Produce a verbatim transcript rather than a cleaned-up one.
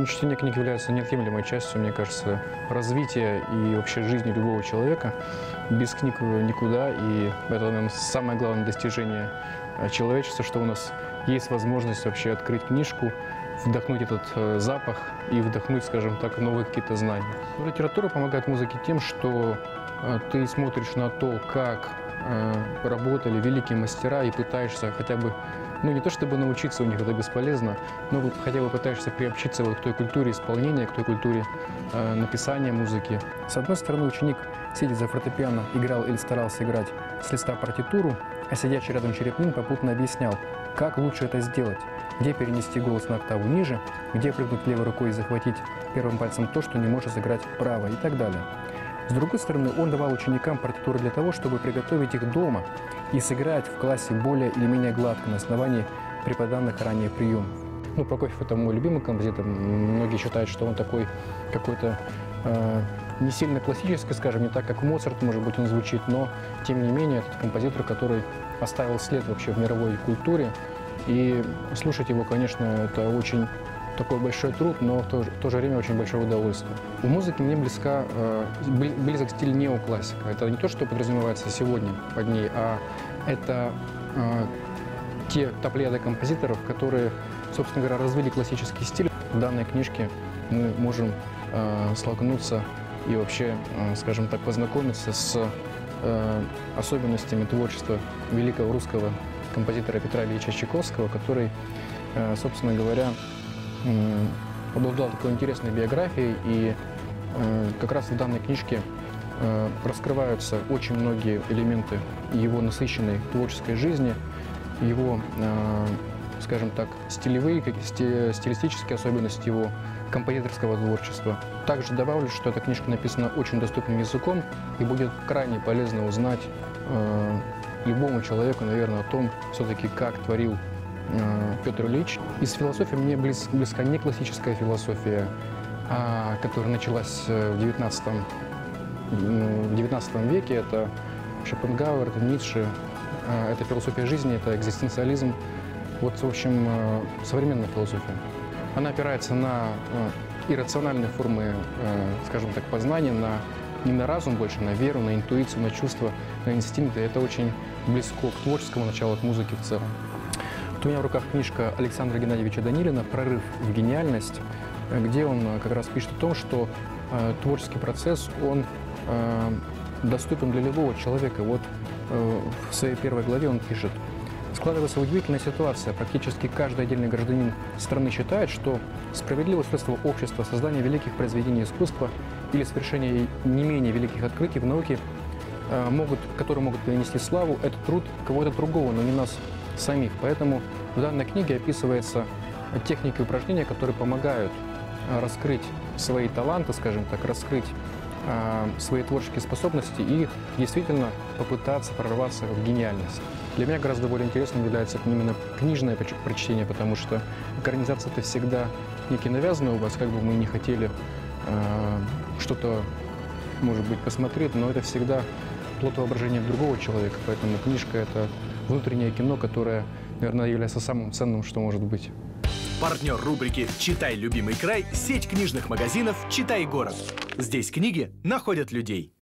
Ну, чтение книг является неотъемлемой частью, мне кажется, развития и вообще жизни любого человека. Без книг никуда, и это, наверное, самое главное достижение человечества, что у нас есть возможность вообще открыть книжку, вдохнуть этот э, запах и вдохнуть, скажем так, новые какие-то знания. Но литература помогает музыке тем, что э, ты смотришь на то, как э, работали великие мастера, и пытаешься хотя бы, ну не то чтобы научиться у них, это бесполезно, но хотя бы пытаешься приобщиться вот к той культуре исполнения, к той культуре э, написания музыки. С одной стороны, ученик, сидя за фортепиано, играл или старался играть с листа партитуру, а сидящий рядом черепнин попутно объяснял, как лучше это сделать, где перенести голос на октаву ниже, где прыгнуть левой рукой и захватить первым пальцем то, что не может сыграть правой и так далее. С другой стороны, он давал ученикам партитуры для того, чтобы приготовить их дома и сыграть в классе более или менее гладко на основании преподанных ранее приемов. Ну, Прокофьев – это мой любимый композитор. Многие считают, что он такой какой-то э, не сильно классический, скажем, не так, как Моцарт, может быть, он звучит, но, тем не менее, это композитор, который оставил след вообще в мировой культуре. И слушать его, конечно, это очень такой большой труд, но в то, в то же время очень большое удовольствие. У музыки мне близка, э, близок стиль неоклассика. Это не то, что подразумевается сегодня под ней, а это э, те та плеяда композиторов, которые, собственно говоря, развили классический стиль. В данной книжке мы можем э, столкнуться и вообще, э, скажем так, познакомиться с э, особенностями творчества великого русского композитора Петра Ильича Чайковского, который, э, собственно говоря, э, обладал такой интересной биографией, и э, как раз в данной книжке э, раскрываются очень многие элементы его насыщенной творческой жизни, его, э, скажем так, стилевые, стилистические особенности его композиторского творчества. Также добавлю, что эта книжка написана очень доступным языком, и будет крайне полезно узнать э, любому человеку, наверное, о том, все-таки как творил э, Петр Ильич. Из философии мне близ, близка не классическая философия, а, которая началась в девятнадцатом, в девятнадцатом веке. Это Шопенгауэр, это Ницше, э, это философия жизни, это экзистенциализм. Вот, в общем, э, современная философия. Она опирается на э, иррациональные формы, э, скажем так, познания, на, не на разум больше, на веру, на интуицию, на чувства, на инстинкты. Это очень близко к творческому началу, к музыке в целом. Вот у меня в руках книжка Александра Геннадьевича Данилина «Прорыв в гениальность», где он как раз пишет о том, что э, творческий процесс, он э, доступен для любого человека. Вот э, в своей первой главе он пишет: «Складывается удивительная ситуация. Практически каждый отдельный гражданин страны считает, что справедливое средство общества, создание великих произведений искусства или совершение не менее великих открытий в науке, могут, которые могут принести славу, это труд кого-то другого, но не нас самих. Поэтому в данной книге описывается техники и упражнения, которые помогают раскрыть свои таланты, скажем так, раскрыть свои творческие способности и действительно попытаться прорваться в гениальность. Для меня гораздо более интересным является именно книжное прочтение, потому что экранизация – это всегда некий навязанный образ, как бы мы не хотели э, что-то, может быть, посмотреть, но это всегда плод воображения другого человека, поэтому книжка – это внутреннее кино, которое, наверное, является самым ценным, что может быть. Партнер рубрики «Читай любимый край» – сеть книжных магазинов «Читай город». Здесь книги находят людей.